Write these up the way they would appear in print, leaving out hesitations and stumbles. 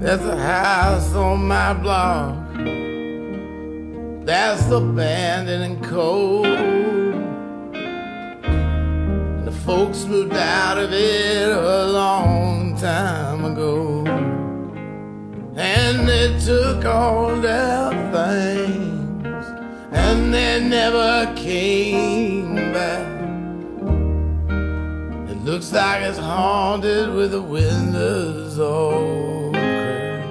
There's a house on my block that's abandoned and cold, and the folks moved out of it a long time ago, and they took all their things and they never came back. It looks like it's haunted with the windows all cracked.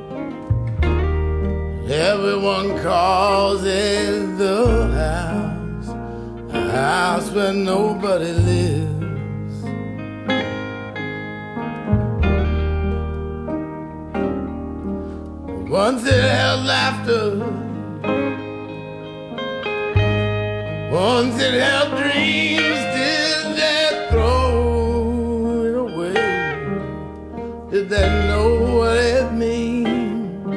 Everyone calls it the house, a house where nobody lives. Once it held laughter, once it held dreams. Did they throw it away? Did they know what it means?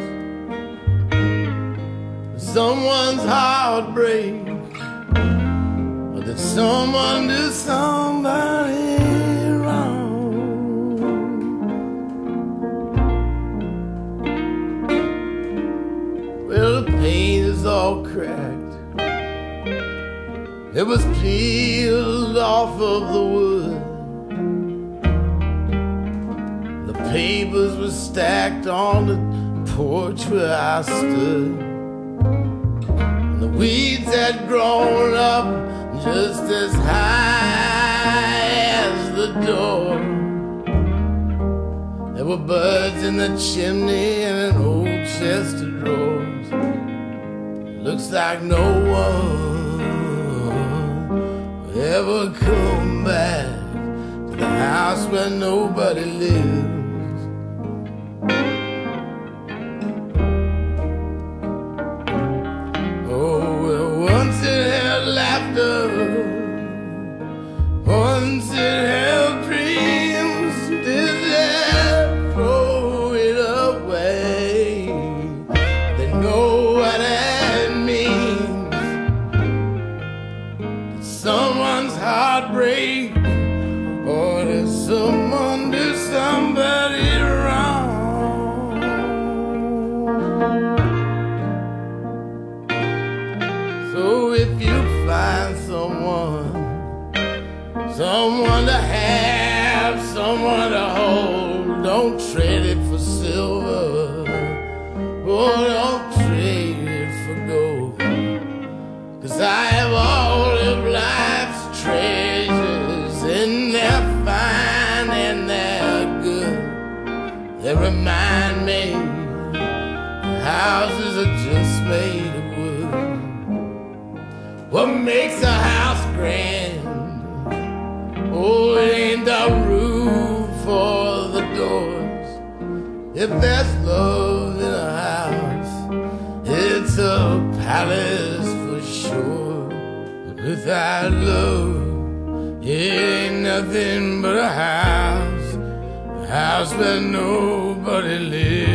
Someone's heartbreak, or did someone do somebody wrong? Well, the paint is all cracked, it was peeled off of the wood, the papers were stacked on the porch where I stood, and the weeds had grown up just as high as the door. There were birds in the chimney and an old chest of drawers. It looks like no one ever come back to the house where nobody lives. Oh, well, once it held laughter, once it held dreams. Did they throw it away? They know what it means. Did someone's heartbreak, or did someone do somebody wrong? So if you find someone to have, someone to hold, don't trade it for silver, oh, don't trade it for gold, 'cause I have all of life's treasures, and they're fine and they're good. They remind me houses are just made of wood. What makes a house grand? Oh, it ain't the roof or the doors. If there's love in a house, it's a palace for sure. But without love, it ain't nothing but a house where nobody lives.